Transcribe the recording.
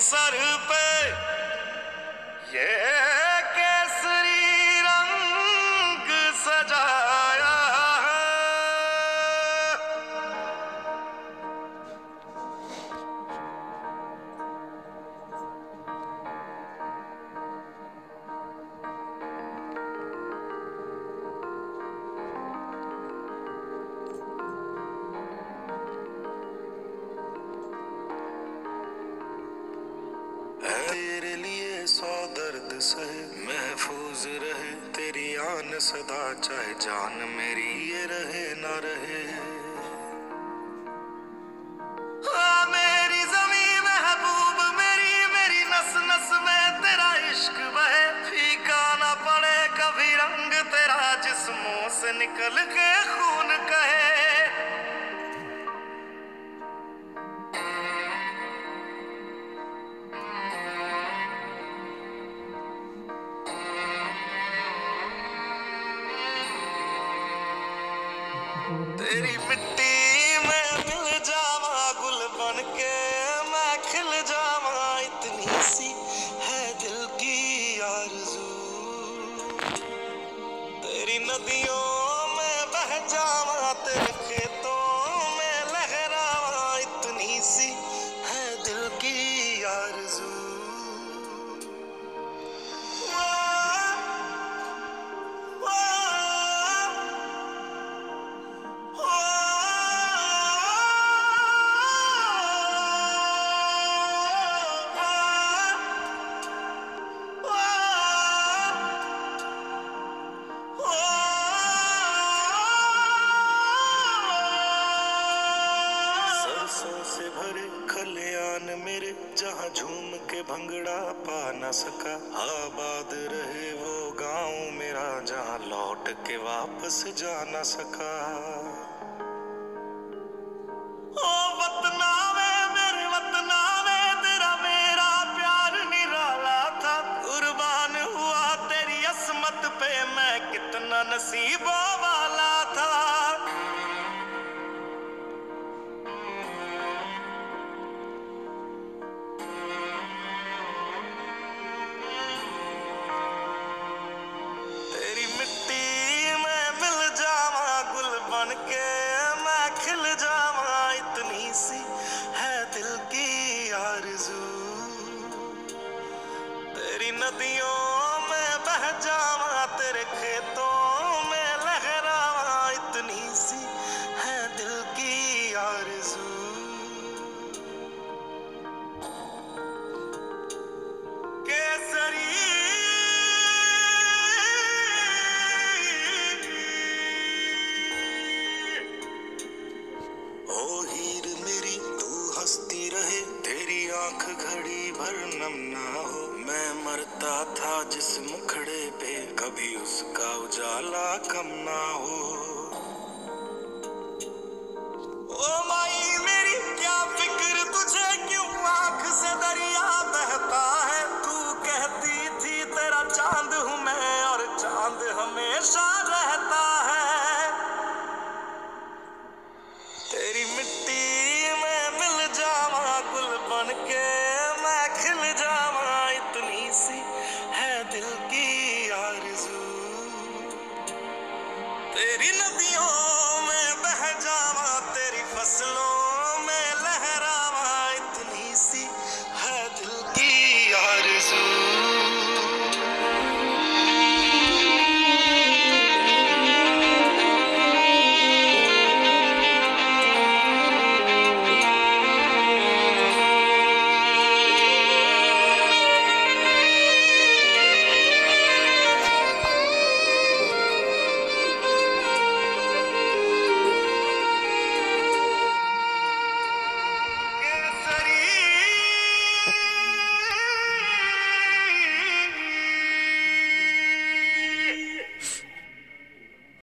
Sir पे ये केसरी रंग सजाया है। तेरे लिए 100 दर्द सहे, महफूज रहे तेरी आन सदा, चाहे जान मेरी ये रहे ना रहे। हाँ मेरी ज़मीं महबूब मेरी, मेरी नस नस में तेरा इश्क बहे, फीका ना पड़े कभी रंग तेरा, जिस्मों से निकल के खून कहे। तेरी मिट्टी में मिल जावा गुल बन के, मैं खिल जावा, इतनी सी है दिल की आरज़ू। तेरी नदियों में बह जावा, तेरे खेतों में लहरावा, इतनी सी है दिल की आरज़ू। सरसों से भरे खलियान मेरे, जहाँ झूम के भंगड़ा पा न सका, आबाद रहे वो गांव मेरा, जहाँ लौट के वापस जा न सका। ओ वतना वे मेरे वतना वे, तेरा मेरा प्यार निराला था, कुर्बान हुआ तेरी असमत पे, मैं कितना नसीबों वाला था। तेरी मिट्टी में मिल जावा गुल बन के, मैं खिल जावा, इतनी सी है दिल की आरज़ू। तेरी नदियों में बह जावा, तेरे खेतों में लहरावा, इतनी सी है दिल की आरज़ू। केसरी ओ हीर मेरी तू हंसती रहे, तेरी आंख घड़ी भर नम ना हो, मैं मरता था जिस मुखड़े पे, कभी उसका उजाला कम ना हो। ओ माई मेरी क्या फिक्र तुझे, क्यों आंख से दरिया बहता है, तू कहती थी तेरा चांद हूँ मैं, और चांद हमेशा रहता है। तेरी मिट्टी में मिल जावा गुल बन के,